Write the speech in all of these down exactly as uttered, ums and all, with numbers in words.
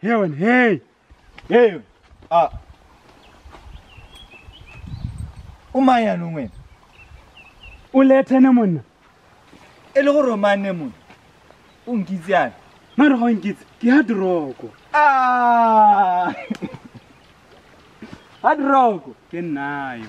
Hey, hey. Hey. Ah. Umaya no wena. O lethe ne monna. E le go romane monna. O nkitsiana. Mara go nkitse ke Hardroko. Ah. Hardroko ke nnayo.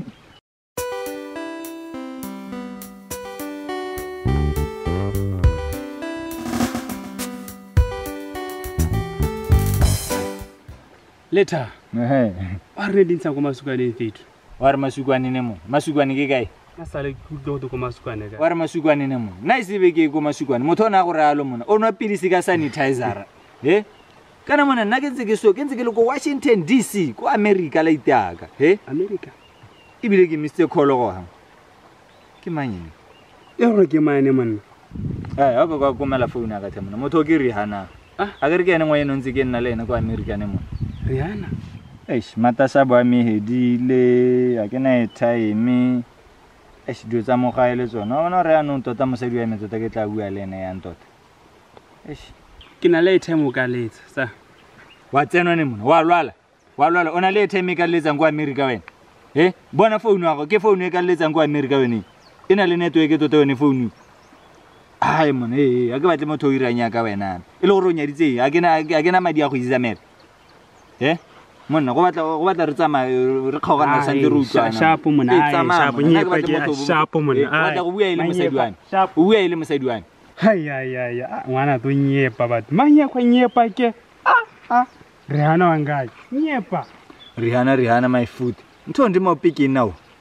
Later. Eh. Wa re dintsha go masukane fethu. Wa re masukwane ne mo. Masukwane ke kae? Masale ku go go masukane ka. Wa re masukwane ne mo. Na isibe ke go masukwane. Motho ona go realo mona. O nwa pilisi ka sanitizer. Eh? Kana mona nna ke ntse ke so ke ntse ke le go Washington D C ko America la itaka. Eh? America. Ibile ke Mister Kholo go ha. Ke manyene. E re ke mane monna. Eh, ha ba go mela phone ka themona. Motho ke Rihanna. Ah, a ke re ke ene ngwe eno ntse ke nna le ene ko America ne mo. Rihanna. Eish, matasa bo a mehedile, a ke na time. Eish, dio tsa mo gae le tsona. Ona re anong tota mosadi wa metota ke tla bua le ene ya ntota. Eish, ke na le time o ka letsa sa. wa tsena ne mona, wa lwala. Wa lwala, ona le time ka letsa go America wena. Eh, bona phone ya go, ke phone e ka letsa go America wena. Ena le network e tota yone phone. Ai mona, eh, a ke batle motho o iranya ka wena. E le go ronya ditse, a ke na a ke na madi a go isa mep. Eh? Monna go batla go batla re tsama re kgogana santse re utlwana. Shapo mona, shapo nyepa ke shapo mona. Wa tla go bua ile mosadi wane. O bua ile mosadi wane. Hai ai ai ngwana to nyepa batho. Manya kwa nyepa ke. Ah ah. Rihanna wangaji. Nyepa. Rihanna Rihanna my foot. Ntho ndi mo picking now.